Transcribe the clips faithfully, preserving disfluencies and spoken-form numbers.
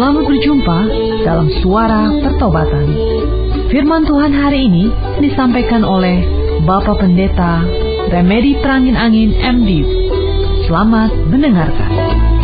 Selamat berjumpa dalam Suara Pertobatan. Firman Tuhan hari ini disampaikan oleh Bapak Pendeta Remedi Terangin Angin M D. Selamat mendengarkan.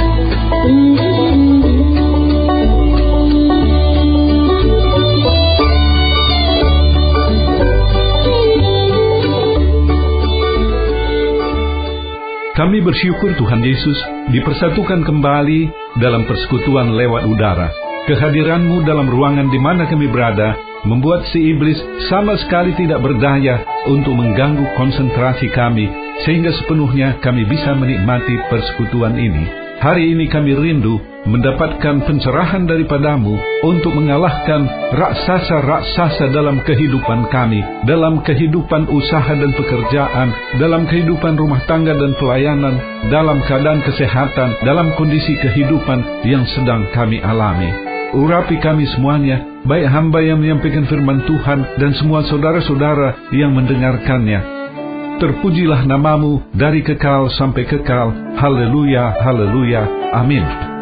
Kami bersyukur Tuhan Yesus dipersatukan kembali dalam persekutuan lewat udara. Kehadiran-Mu dalam ruangan di mana kami berada membuat si iblis sama sekali tidak berdaya untuk mengganggu konsentrasi kami, sehingga sepenuhnya kami bisa menikmati persekutuan ini. Hari ini kami rindu mendapatkan pencerahan daripada-Mu untuk mengalahkan raksasa-raksasa dalam kehidupan kami, dalam kehidupan usaha dan pekerjaan, dalam kehidupan rumah tangga dan pelayanan, dalam keadaan kesehatan, dalam kondisi kehidupan yang sedang kami alami. Urapi kami semuanya, baik hamba yang menyampaikan firman Tuhan dan semua saudara-saudara yang mendengarkannya. Terpujilah nama-Mu dari kekal sampai kekal. Haleluya, haleluya, amin.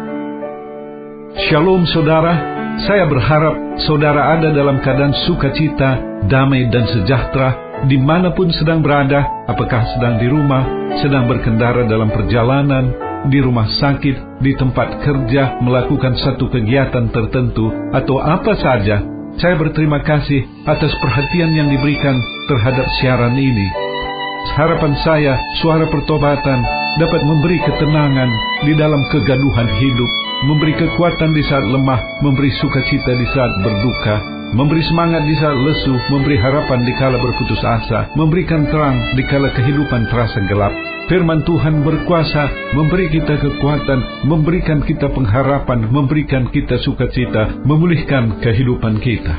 Shalom saudara, saya berharap saudara ada dalam keadaan sukacita, damai dan sejahtera dimanapun sedang berada, apakah sedang di rumah, sedang berkendara dalam perjalanan, di rumah sakit, di tempat kerja, melakukan satu kegiatan tertentu, atau apa saja. Saya berterima kasih atas perhatian yang diberikan terhadap siaran ini. Harapan saya, Suara Pertobatan dapat memberi ketenangan di dalam kegaduhan hidup, memberi kekuatan di saat lemah, memberi sukacita di saat berduka, memberi semangat di saat lesu, memberi harapan di kala berputus asa, memberikan terang di kala kehidupan terasa gelap. Firman Tuhan berkuasa memberi kita kekuatan, memberikan kita pengharapan, memberikan kita sukacita, memulihkan kehidupan kita.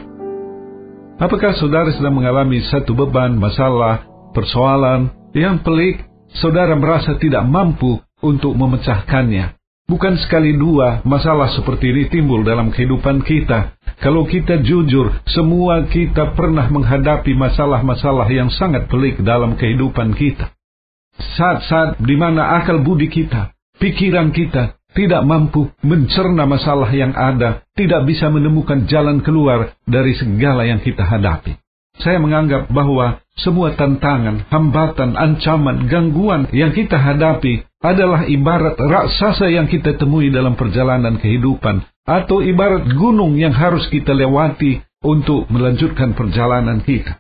Apakah saudara sedang mengalami satu beban, masalah, persoalan yang pelik, saudara merasa tidak mampu untuk memecahkannya? Bukan sekali dua masalah seperti ini timbul dalam kehidupan kita. Kalau kita jujur, semua kita pernah menghadapi masalah-masalah yang sangat pelik dalam kehidupan kita. Saat-saat di mana akal budi kita, pikiran kita tidak mampu mencerna masalah yang ada, tidak bisa menemukan jalan keluar dari segala yang kita hadapi. Saya menganggap bahwa semua tantangan, hambatan, ancaman, gangguan yang kita hadapi adalah ibarat raksasa yang kita temui dalam perjalanan kehidupan, atau ibarat gunung yang harus kita lewati untuk melanjutkan perjalanan kita.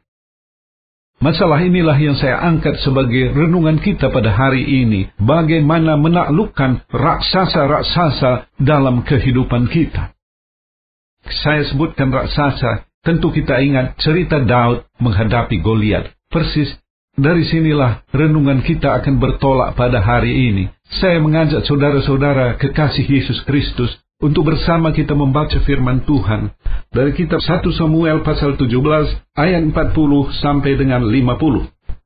Masalah inilah yang saya angkat sebagai renungan kita pada hari ini, bagaimana menaklukkan raksasa-raksasa dalam kehidupan kita. Saya sebutkan raksasa, tentu kita ingat cerita Daud menghadapi Goliat. Persis dari sinilah renungan kita akan bertolak pada hari ini. Saya mengajak saudara-saudara kekasih Yesus Kristus untuk bersama kita membaca firman Tuhan dari kitab satu Samuel pasal tujuh belas ayat empat puluh sampai dengan lima puluh.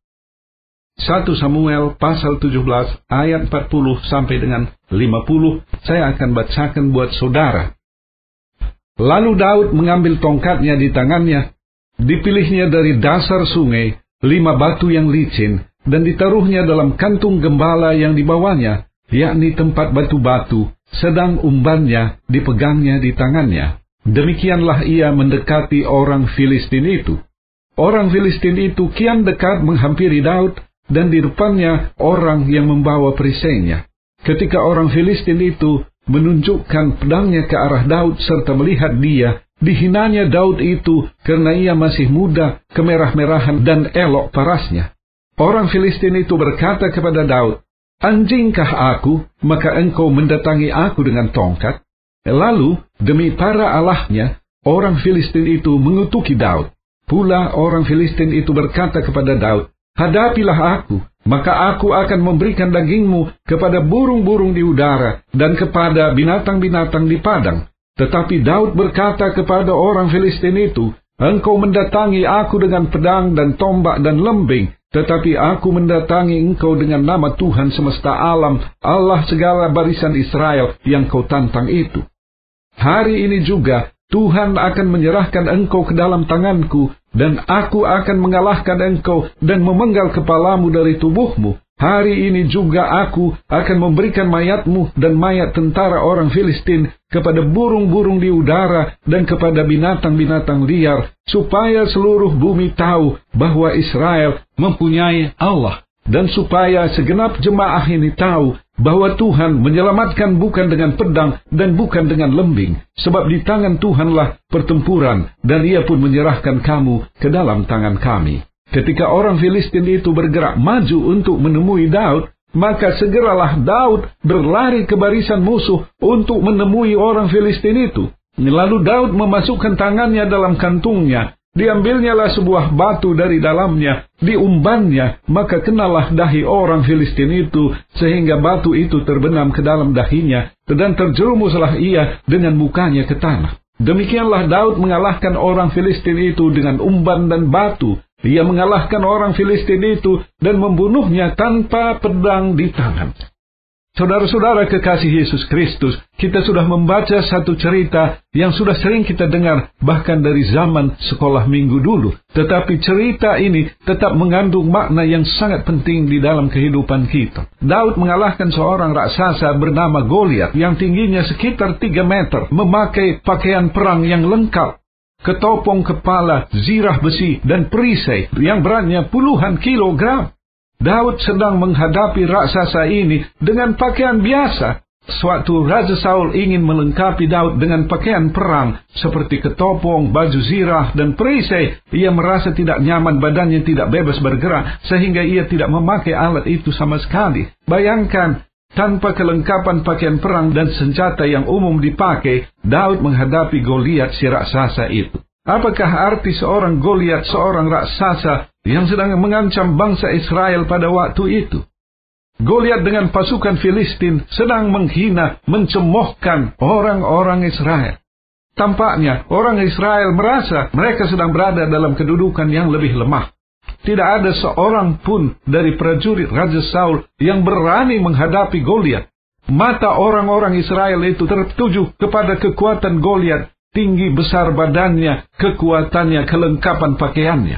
satu Samuel pasal tujuh belas ayat empat puluh sampai dengan lima puluh. Saya akan bacakan buat saudara. Lalu Daud mengambil tongkatnya di tangannya, dipilihnya dari dasar sungai lima batu yang licin, dan ditaruhnya dalam kantung gembala yang dibawanya, yakni tempat batu-batu, sedang umbannya dipegangnya di tangannya. Demikianlah ia mendekati orang Filistin itu. Orang Filistin itu kian dekat menghampiri Daud, dan di depannya orang yang membawa perisainya. Ketika orang Filistin itu menunjukkan pedangnya ke arah Daud serta melihat dia, dihinanya Daud itu karena ia masih muda, kemerah-merahan dan elok parasnya. Orang Filistin itu berkata kepada Daud, "Anjingkah aku, maka engkau mendatangi aku dengan tongkat?" Lalu, demi para allahnya, orang Filistin itu mengutuki Daud. Pula orang Filistin itu berkata kepada Daud, "Hadapilah aku, maka aku akan memberikan dagingmu kepada burung-burung di udara dan kepada binatang-binatang di padang." Tetapi Daud berkata kepada orang Filistin itu, "Engkau mendatangi aku dengan pedang dan tombak dan lembing, tetapi aku mendatangi engkau dengan nama Tuhan semesta alam, Allah segala barisan Israel yang kau tantang itu. Hari ini juga Tuhan akan menyerahkan engkau ke dalam tanganku, dan aku akan mengalahkan engkau dan memenggal kepalamu dari tubuhmu, Hari ini juga aku akan memberikan mayatmu dan mayat tentara orang Filistin kepada burung-burung di udara dan kepada binatang-binatang liar, supaya seluruh bumi tahu bahwa Israel mempunyai Allah, dan supaya segenap jemaah ini tahu bahwa Tuhan menyelamatkan bukan dengan pedang dan bukan dengan lembing, sebab di tangan Tuhanlah pertempuran, dan Ia pun menyerahkan kamu ke dalam tangan kami. Ketika orang Filistin itu bergerak maju untuk menemui Daud, maka segeralah Daud berlari ke barisan musuh untuk menemui orang Filistin itu. Lalu Daud memasukkan tangannya dalam kantungnya, diambilnyalah sebuah batu dari dalamnya, diumbannya, maka kenalah dahi orang Filistin itu, sehingga batu itu terbenam ke dalam dahinya, dan terjerumuslah ia dengan mukanya ke tanah. Demikianlah Daud mengalahkan orang Filistin itu dengan umban dan batu. Ia mengalahkan orang Filistin itu dan membunuhnya tanpa pedang di tangan. Saudara-saudara kekasih Yesus Kristus, kita sudah membaca satu cerita yang sudah sering kita dengar bahkan dari zaman sekolah minggu dulu. Tetapi cerita ini tetap mengandung makna yang sangat penting di dalam kehidupan kita. Daud mengalahkan seorang raksasa bernama Goliat yang tingginya sekitar tiga meter, memakai pakaian perang yang lengkap, ketopong kepala, zirah besi, dan perisai yang beratnya puluhan kilogram. Daud sedang menghadapi raksasa ini dengan pakaian biasa. Suatu Raja Saul ingin melengkapi Daud dengan pakaian perang seperti ketopong, baju zirah, dan perisai. Ia merasa tidak nyaman, badannya tidak bebas bergerak, sehingga ia tidak memakai alat itu sama sekali. Bayangkan, tanpa kelengkapan pakaian perang dan senjata yang umum dipakai, Daud menghadapi Goliat si raksasa itu. Apakah arti seorang Goliat, seorang raksasa yang sedang mengancam bangsa Israel pada waktu itu? Goliat dengan pasukan Filistin sedang menghina, mencemoohkan orang-orang Israel. Tampaknya orang Israel merasa mereka sedang berada dalam kedudukan yang lebih lemah. Tidak ada seorang pun dari prajurit Raja Saul yang berani menghadapi Goliat. Mata orang-orang Israel itu tertuju kepada kekuatan Goliat, tinggi besar badannya, kekuatannya, kelengkapan pakaiannya.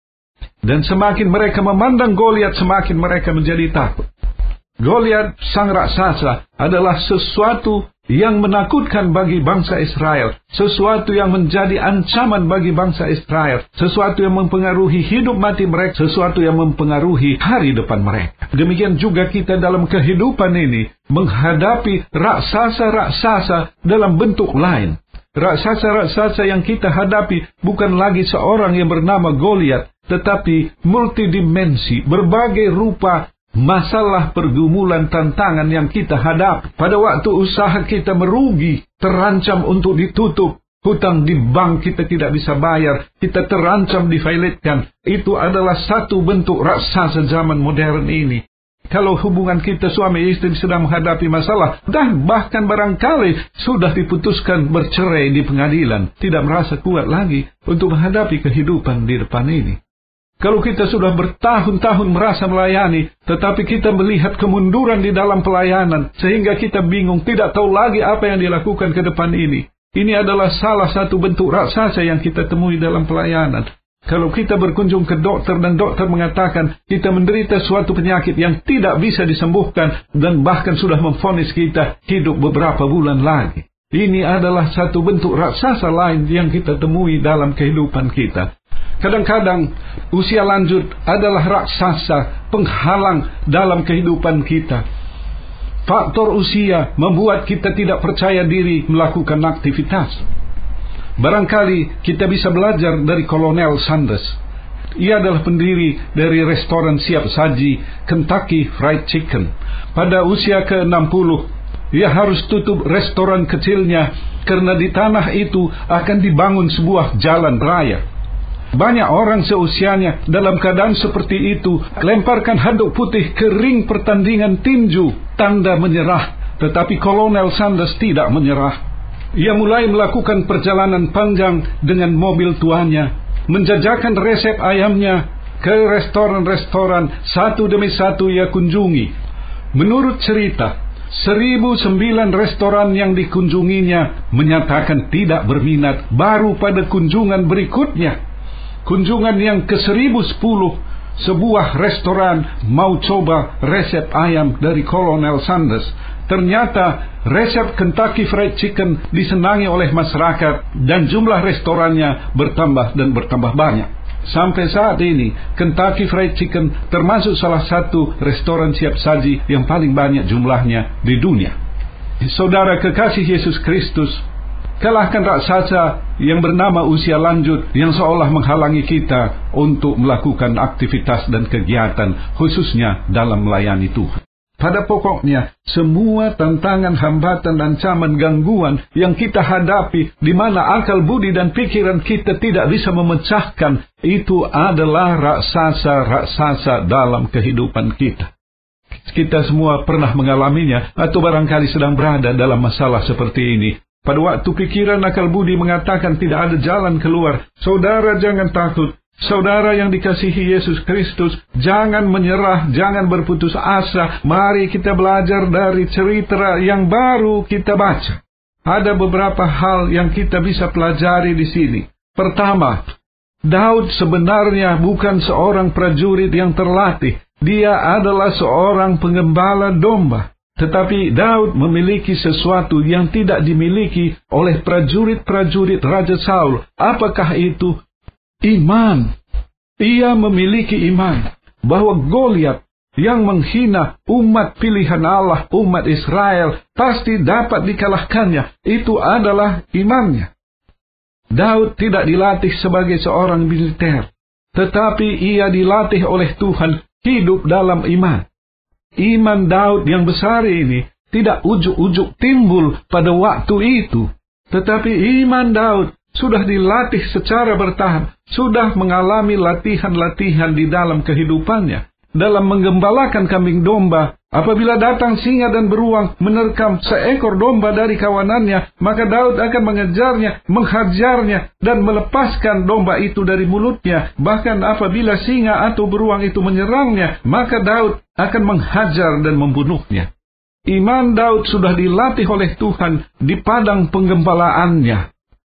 Dan semakin mereka memandang Goliat, semakin mereka menjadi takut. Goliat, sang raksasa, adalah sesuatu yang menakutkan bagi bangsa Israel, sesuatu yang menjadi ancaman bagi bangsa Israel, sesuatu yang mempengaruhi hidup mati mereka, sesuatu yang mempengaruhi hari depan mereka. Demikian juga kita dalam kehidupan ini menghadapi raksasa-raksasa dalam bentuk lain. Raksasa-raksasa yang kita hadapi bukan lagi seorang yang bernama Goliat, tetapi multidimensi, berbagai rupa masalah, pergumulan, tantangan yang kita hadapi. Pada waktu usaha kita merugi, terancam untuk ditutup, hutang di bank kita tidak bisa bayar, kita terancam difailetkan. Itu adalah satu bentuk raksasa zaman modern ini. Kalau hubungan kita suami istri sedang menghadapi masalah, dan bahkan barangkali sudah diputuskan bercerai di pengadilan, tidak merasa kuat lagi untuk menghadapi kehidupan di depan ini. Kalau kita sudah bertahun-tahun merasa melayani, tetapi kita melihat kemunduran di dalam pelayanan, sehingga kita bingung, tidak tahu lagi apa yang dilakukan ke depan ini. Ini adalah salah satu bentuk raksasa yang kita temui dalam pelayanan. Kalau kita berkunjung ke dokter dan dokter mengatakan kita menderita suatu penyakit yang tidak bisa disembuhkan dan bahkan sudah memvonis kita hidup beberapa bulan lagi. Ini adalah satu bentuk raksasa lain yang kita temui dalam kehidupan kita. Kadang-kadang usia lanjut adalah raksasa penghalang dalam kehidupan kita. Faktor usia membuat kita tidak percaya diri melakukan aktivitas. Barangkali kita bisa belajar dari Kolonel Sanders. Ia adalah pendiri dari restoran siap saji Kentucky Fried Chicken. Pada usia ke enam puluh, ia harus tutup restoran kecilnya karena di tanah itu akan dibangun sebuah jalan raya. Banyak orang seusianya dalam keadaan seperti itu lemparkan handuk putih ke ring pertandingan tinju, tanda menyerah. Tetapi Kolonel Sanders tidak menyerah. Ia mulai melakukan perjalanan panjang dengan mobil tuanya, menjajakan resep ayamnya ke restoran-restoran, satu demi satu ia kunjungi. Menurut cerita, seribu sembilan restoran yang dikunjunginya menyatakan tidak berminat. Baru pada kunjungan berikutnya, kunjungan yang ke seribu sepuluh, sebuah restoran mau coba resep ayam dari Colonel Sanders. Ternyata resep Kentucky Fried Chicken disenangi oleh masyarakat dan jumlah restorannya bertambah dan bertambah banyak. Sampai saat ini, Kentucky Fried Chicken termasuk salah satu restoran siap saji yang paling banyak jumlahnya di dunia. Saudara kekasih Yesus Kristus, kalahkan raksasa yang bernama usia lanjut yang seolah menghalangi kita untuk melakukan aktivitas dan kegiatan, khususnya dalam melayani Tuhan. Pada pokoknya, semua tantangan, hambatan, ancaman, gangguan yang kita hadapi, di mana akal budi dan pikiran kita tidak bisa memecahkan, itu adalah raksasa-raksasa dalam kehidupan kita. Kita semua pernah mengalaminya, atau barangkali sedang berada dalam masalah seperti ini. Pada waktu pikiran akal budi mengatakan tidak ada jalan keluar, saudara jangan takut. Saudara yang dikasihi Yesus Kristus, jangan menyerah, jangan berputus asa. Mari kita belajar dari cerita yang baru kita baca. Ada beberapa hal yang kita bisa pelajari di sini. Pertama, Daud sebenarnya bukan seorang prajurit yang terlatih. Dia adalah seorang pengembala domba. Tetapi Daud memiliki sesuatu yang tidak dimiliki oleh prajurit-prajurit Raja Saul. Apakah itu? Iman. Ia memiliki iman bahwa Goliat yang menghina umat pilihan Allah, umat Israel, pasti dapat dikalahkannya. Itu adalah imannya. Daud tidak dilatih sebagai seorang militer, tetapi ia dilatih oleh Tuhan hidup dalam iman. Iman Daud yang besar ini tidak ujuk-ujuk timbul pada waktu itu, tetapi iman Daud sudah dilatih secara bertahap, sudah mengalami latihan-latihan di dalam kehidupannya. Dalam menggembalakan kambing domba, apabila datang singa dan beruang menerkam seekor domba dari kawanannya, maka Daud akan mengejarnya, menghajarnya, dan melepaskan domba itu dari mulutnya. Bahkan apabila singa atau beruang itu menyerangnya, maka Daud akan menghajar dan membunuhnya. Iman Daud sudah dilatih oleh Tuhan di padang penggembalaannya.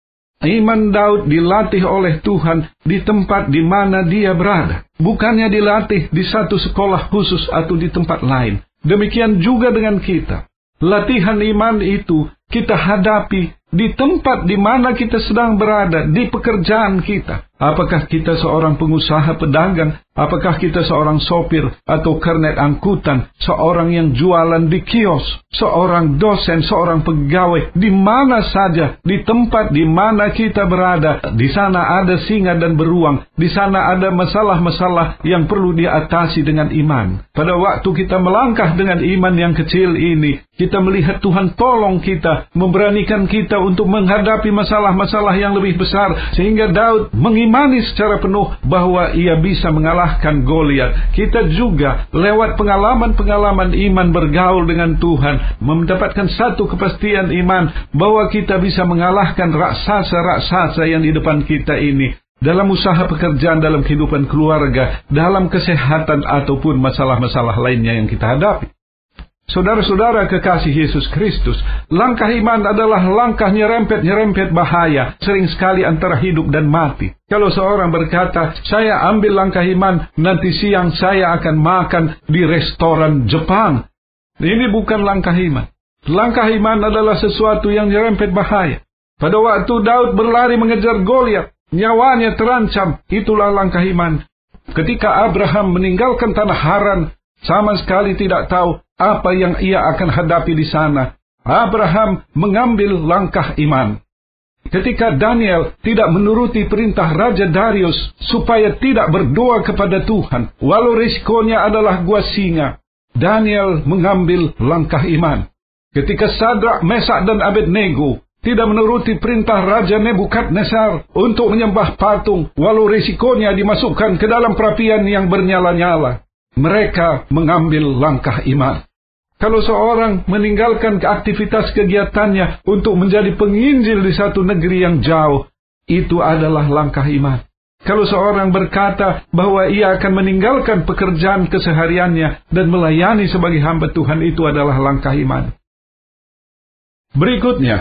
Iman Daud dilatih oleh Tuhan di tempat di mana dia berada. Bukannya dilatih di satu sekolah khusus atau di tempat lain. Demikian juga dengan kita. Latihan iman itu kita hadapi di tempat di mana kita sedang berada, di pekerjaan kita. Apakah kita seorang pengusaha pedagang? Apakah kita seorang sopir atau kernet angkutan? Seorang yang jualan di kios? Seorang dosen, seorang pegawai? Di mana saja, di tempat di mana kita berada, di sana ada singa dan beruang. Di sana ada masalah-masalah yang perlu diatasi dengan iman. Pada waktu kita melangkah dengan iman yang kecil ini, kita melihat Tuhan tolong kita, memberanikan kita untuk menghadapi masalah-masalah yang lebih besar. Sehingga Daud mengimani secara penuh bahwa ia bisa mengalahkan Goliat. Kita juga lewat pengalaman-pengalaman iman bergaul dengan Tuhan, mendapatkan satu kepastian iman bahwa kita bisa mengalahkan raksasa-raksasa yang di depan kita ini. Dalam usaha pekerjaan, dalam kehidupan keluarga, dalam kesehatan, ataupun masalah-masalah lainnya yang kita hadapi. Saudara-saudara kekasih Yesus Kristus, langkah iman adalah langkah nyerempet-nyerempet bahaya, sering sekali antara hidup dan mati. Kalau seorang berkata, saya ambil langkah iman, nanti siang saya akan makan di restoran Jepang. Ini bukan langkah iman. Langkah iman adalah sesuatu yang nyerempet bahaya. Pada waktu Daud berlari mengejar Goliat, nyawanya terancam, itulah langkah iman. Ketika Abraham meninggalkan tanah Haran, sama sekali tidak tahu apa yang ia akan hadapi di sana. Abraham mengambil langkah iman. Ketika Daniel tidak menuruti perintah Raja Darius supaya tidak berdoa kepada Tuhan, walau risikonya adalah gua singa, Daniel mengambil langkah iman. Ketika Sadrak, Mesak, dan Abednego tidak menuruti perintah Raja Nebukadnezar untuk menyembah patung, walau risikonya dimasukkan ke dalam perapian yang bernyala-nyala, mereka mengambil langkah iman. Kalau seorang meninggalkan aktivitas kegiatannya untuk menjadi penginjil di satu negeri yang jauh, itu adalah langkah iman. Kalau seorang berkata bahwa ia akan meninggalkan pekerjaan kesehariannya dan melayani sebagai hamba Tuhan, itu adalah langkah iman. Berikutnya,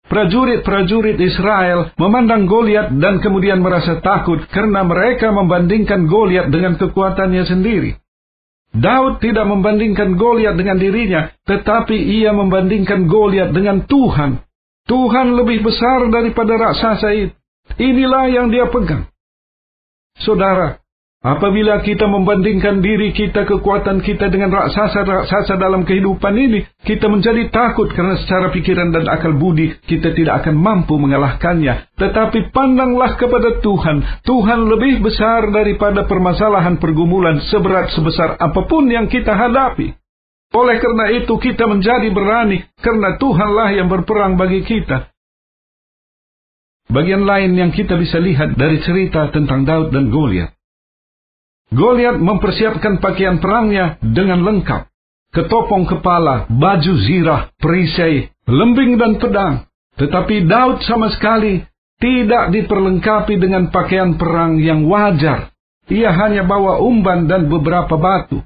Prajurit-prajurit Israel memandang Goliat dan kemudian merasa takut karena mereka membandingkan Goliat dengan kekuatannya sendiri. Daud tidak membandingkan Goliat dengan dirinya, tetapi ia membandingkan Goliat dengan Tuhan. Tuhan lebih besar daripada raksasa itu. Inilah yang dia pegang. Saudara, apabila kita membandingkan diri kita, kekuatan kita dengan raksasa-raksasa dalam kehidupan ini, kita menjadi takut karena secara pikiran dan akal budi kita tidak akan mampu mengalahkannya. Tetapi pandanglah kepada Tuhan. Tuhan lebih besar daripada permasalahan pergumulan seberat sebesar apapun yang kita hadapi. Oleh karena itu kita menjadi berani karena Tuhanlah yang berperang bagi kita. Bagian lain yang kita bisa lihat dari cerita tentang Daud dan Goliat. Goliat mempersiapkan pakaian perangnya dengan lengkap. Ketopong kepala, baju zirah, perisai, lembing dan pedang. Tetapi Daud sama sekali tidak diperlengkapi dengan pakaian perang yang wajar. Ia hanya bawa umban dan beberapa batu.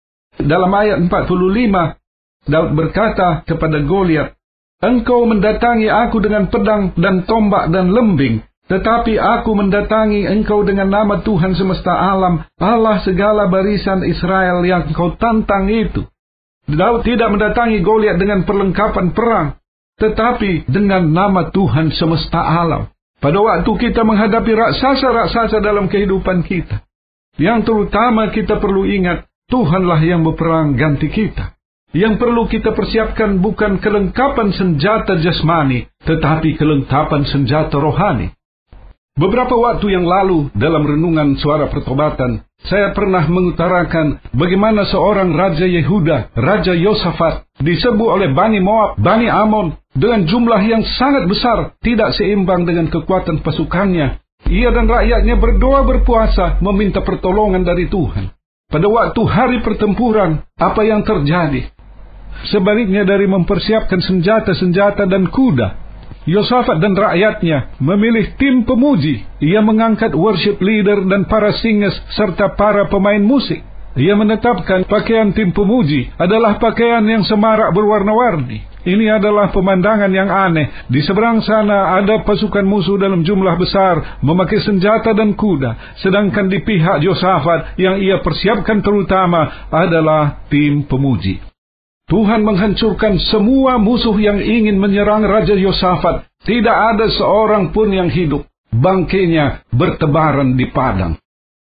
Dalam ayat empat puluh lima, Daud berkata kepada Goliat, "Engkau mendatangi aku dengan pedang dan tombak dan lembing, tetapi aku mendatangi engkau dengan nama Tuhan semesta alam, Allah segala barisan Israel yang engkau tantang itu." Daud tidak mendatangi Goliat dengan perlengkapan perang, tetapi dengan nama Tuhan semesta alam. Pada waktu kita menghadapi raksasa-raksasa dalam kehidupan kita, yang terutama kita perlu ingat, Tuhanlah yang berperang ganti kita. Yang perlu kita persiapkan bukan kelengkapan senjata jasmani, tetapi kelengkapan senjata rohani. Beberapa waktu yang lalu, dalam renungan Suara Pertobatan, saya pernah mengutarakan bagaimana seorang Raja Yehuda, Raja Yosafat, diserbu oleh Bani Moab, Bani Amon, dengan jumlah yang sangat besar, tidak seimbang dengan kekuatan pasukannya. Ia dan rakyatnya berdoa berpuasa, meminta pertolongan dari Tuhan. Pada waktu hari pertempuran, apa yang terjadi? Sebaliknya dari mempersiapkan senjata-senjata dan kuda, Yosafat dan rakyatnya memilih tim pemuji. Ia mengangkat worship leader dan para singers serta para pemain musik. Ia menetapkan pakaian tim pemuji adalah pakaian yang semarak berwarna-warni. Ini adalah pemandangan yang aneh. Di seberang sana ada pasukan musuh dalam jumlah besar memakai senjata dan kuda, sedangkan di pihak Yosafat yang ia persiapkan terutama adalah tim pemuji. Tuhan menghancurkan semua musuh yang ingin menyerang Raja Yosafat. Tidak ada seorang pun yang hidup. Bangkainya bertebaran di padang.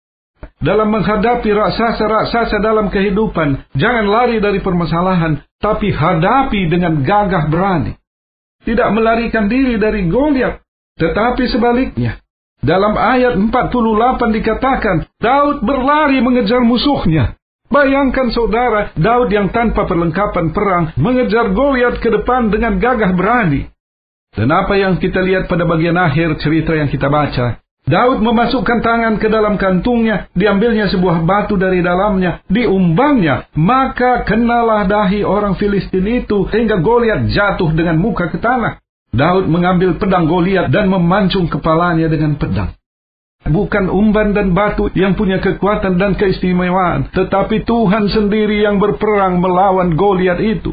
Dalam menghadapi raksasa-raksasa dalam kehidupan, jangan lari dari permasalahan, tapi hadapi dengan gagah berani. Tidak melarikan diri dari Goliat, tetapi sebaliknya. Dalam ayat empat puluh delapan dikatakan, Daud berlari mengejar musuhnya. Bayangkan saudara, Daud yang tanpa perlengkapan perang mengejar Goliat ke depan dengan gagah berani. Dan apa yang kita lihat pada bagian akhir cerita yang kita baca? Daud memasukkan tangan ke dalam kantungnya, diambilnya sebuah batu dari dalamnya, diumbangnya, maka kenalah dahi orang Filistin itu, sehingga Goliat jatuh dengan muka ke tanah. Daud mengambil pedang Goliat dan memancung kepalanya dengan pedang. Bukan umban dan batu yang punya kekuatan dan keistimewaan, tetapi Tuhan sendiri yang berperang melawan Goliat itu.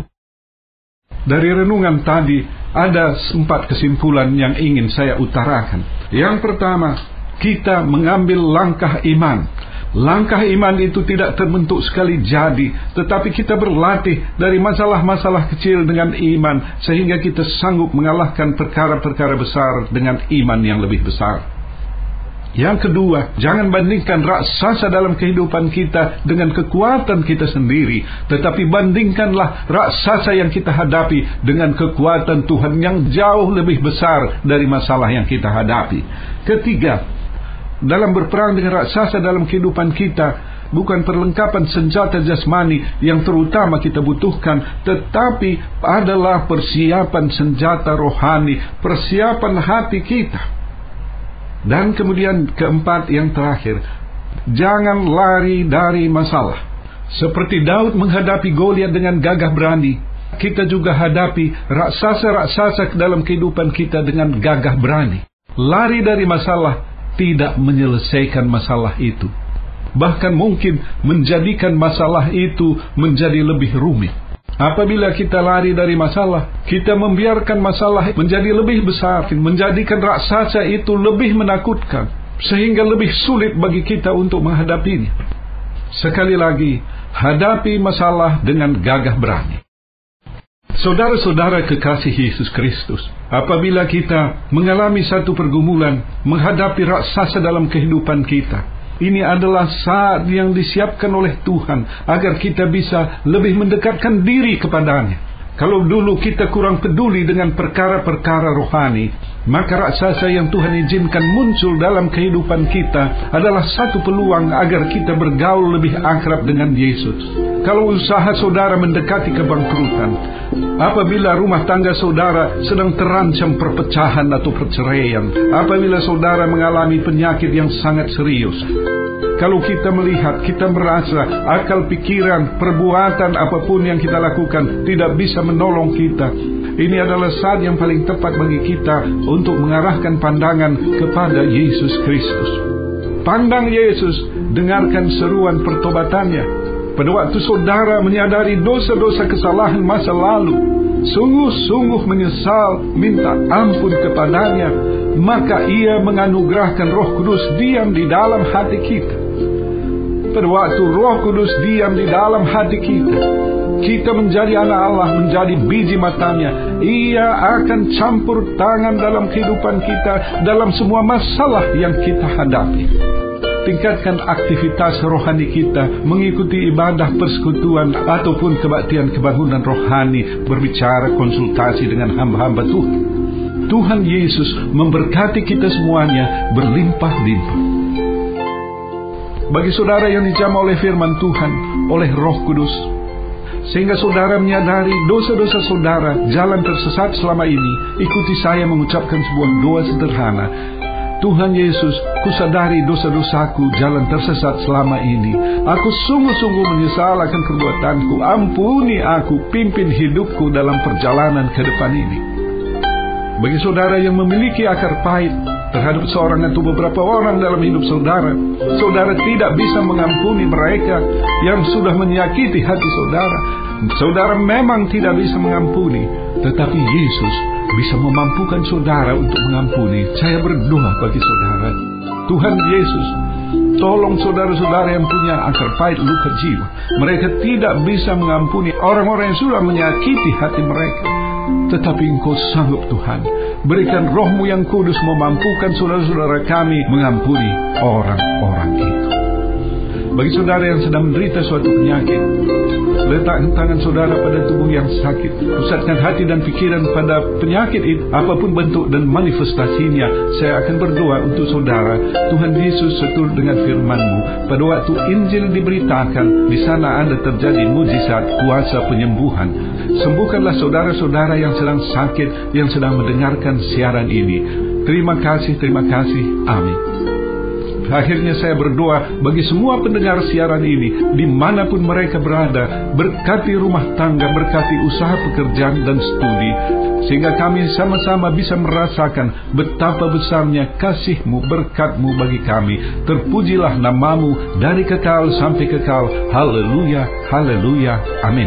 Dari renungan tadi, ada empat kesimpulan yang ingin saya utarakan. Yang pertama, kita mengambil langkah iman. Langkah iman itu tidak terbentuk sekali jadi, tetapi kita berlatih dari masalah-masalah kecil dengan iman, sehingga kita sanggup mengalahkan perkara-perkara besar dengan iman yang lebih besar. Yang kedua, jangan bandingkan raksasa dalam kehidupan kita dengan kekuatan kita sendiri, tetapi bandingkanlah raksasa yang kita hadapi dengan kekuatan Tuhan yang jauh lebih besar dari masalah yang kita hadapi. Ketiga, dalam berperang dengan raksasa dalam kehidupan kita, bukan perlengkapan senjata jasmani yang terutama kita butuhkan, tetapi adalah persiapan senjata rohani, persiapan hati kita. Dan kemudian keempat yang terakhir, jangan lari dari masalah. Seperti Daud menghadapi Goliat dengan gagah berani, kita juga hadapi raksasa-raksasa dalam kehidupan kita dengan gagah berani. Lari dari masalah tidak menyelesaikan masalah itu. Bahkan mungkin menjadikan masalah itu menjadi lebih rumit. Apabila kita lari dari masalah, kita membiarkan masalah menjadi lebih besar, menjadikan raksasa itu lebih menakutkan, sehingga lebih sulit bagi kita untuk menghadapinya. Sekali lagi, hadapi masalah dengan gagah berani. Saudara-saudara kekasih Yesus Kristus, apabila kita mengalami satu pergumulan, menghadapi raksasa dalam kehidupan kita, ini adalah saat yang disiapkan oleh Tuhan agar kita bisa lebih mendekatkan diri kepadanya. Kalau dulu kita kurang peduli dengan perkara-perkara rohani, maka raksasa yang Tuhan izinkan muncul dalam kehidupan kita adalah satu peluang agar kita bergaul lebih akrab dengan Yesus. Kalau usaha saudara mendekati kebangkrutan, apabila rumah tangga saudara sedang terancam perpecahan atau perceraian, apabila saudara mengalami penyakit yang sangat serius, kalau kita melihat, kita merasa akal pikiran, perbuatan apapun yang kita lakukan tidak bisa menolong kita, ini adalah saat yang paling tepat bagi kita untuk mengarahkan pandangan kepada Yesus Kristus. Pandang Yesus, dengarkan seruan pertobatannya. Pada waktu saudara menyadari dosa-dosa kesalahan masa lalu, sungguh-sungguh menyesal, minta ampun kepadanya, maka Ia menganugerahkan Roh Kudus diam di dalam hati kita. Pada waktu Roh Kudus diam di dalam hati kita, kita menjadi anak Allah, menjadi biji matanya. Ia akan campur tangan dalam kehidupan kita, dalam semua masalah yang kita hadapi. Tingkatkan aktivitas rohani kita, mengikuti ibadah persekutuan ataupun kebaktian kebangunan rohani, berbicara konsultasi dengan hamba-hamba Tuhan. Tuhan Yesus memberkati kita semuanya berlimpah-limpah. Bagi saudara yang dijamah oleh firman Tuhan, oleh Roh Kudus, sehingga saudara menyadari dosa-dosa saudara, jalan tersesat selama ini, ikuti saya mengucapkan sebuah doa sederhana. Tuhan Yesus, kusadari dosa-dosaku, jalan tersesat selama ini. Aku sungguh-sungguh menyesal akan perbuatanku. Ampuni aku, pimpin hidupku dalam perjalanan ke depan ini. Bagi saudara yang memiliki akar pahit terhadap seorang atau beberapa orang dalam hidup saudara, saudara tidak bisa mengampuni mereka yang sudah menyakiti hati saudara. Saudara memang tidak bisa mengampuni, tetapi Yesus bisa memampukan saudara untuk mengampuni. Saya berdoa bagi saudara, Tuhan Yesus, tolong saudara-saudara yang punya akar pahit luka jiwa. Mereka tidak bisa mengampuni orang-orang yang sudah menyakiti hati mereka, tetapi Engkau sanggup Tuhan. Berikan Roh-Mu yang kudus memampukan saudara-saudara kami mengampuni orang-orang itu. Bagi saudara yang sedang menderita suatu penyakit, letakkan tangan saudara pada tubuh yang sakit. Pusatkan hati dan pikiran pada penyakit itu, apapun bentuk dan manifestasinya. Saya akan berdoa untuk saudara. Tuhan Yesus seturut dengan firman-Mu. Pada waktu Injil diberitakan, di sana ada terjadi mujizat kuasa penyembuhan. Sembuhkanlah saudara-saudara yang sedang sakit, yang sedang mendengarkan siaran ini. Terima kasih, terima kasih. Amin. Akhirnya saya berdoa bagi semua pendengar siaran ini, dimanapun mereka berada, berkati rumah tangga, berkati usaha pekerjaan dan studi, sehingga kami sama-sama bisa merasakan betapa besarnya kasih-Mu, berkat-Mu bagi kami. Terpujilah nama-Mu dari kekal sampai kekal. Haleluya, haleluya, amin.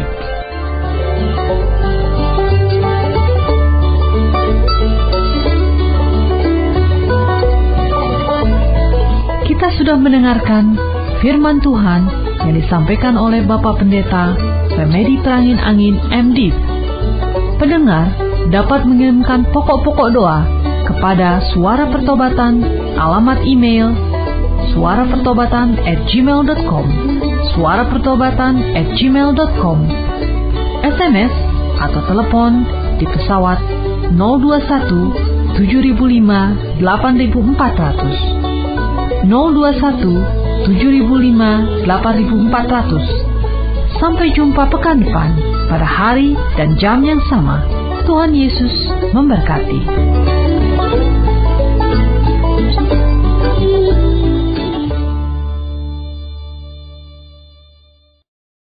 Kita sudah mendengarkan firman Tuhan yang disampaikan oleh Bapak Pendeta Remedi Trangin Angin M Div. Pendengar dapat mengirimkan pokok-pokok doa kepada Suara Pertobatan, alamat email suara pertobatan at gmail dot com, suara pertobatan at gmail dot com, S M S atau telepon di pesawat nol dua satu tujuh lima delapan empat nol nol nol dua satu tujuh lima delapan empat nol nol. Sampai jumpa pekan depan pada hari dan jam yang sama. Tuhan Yesus memberkati.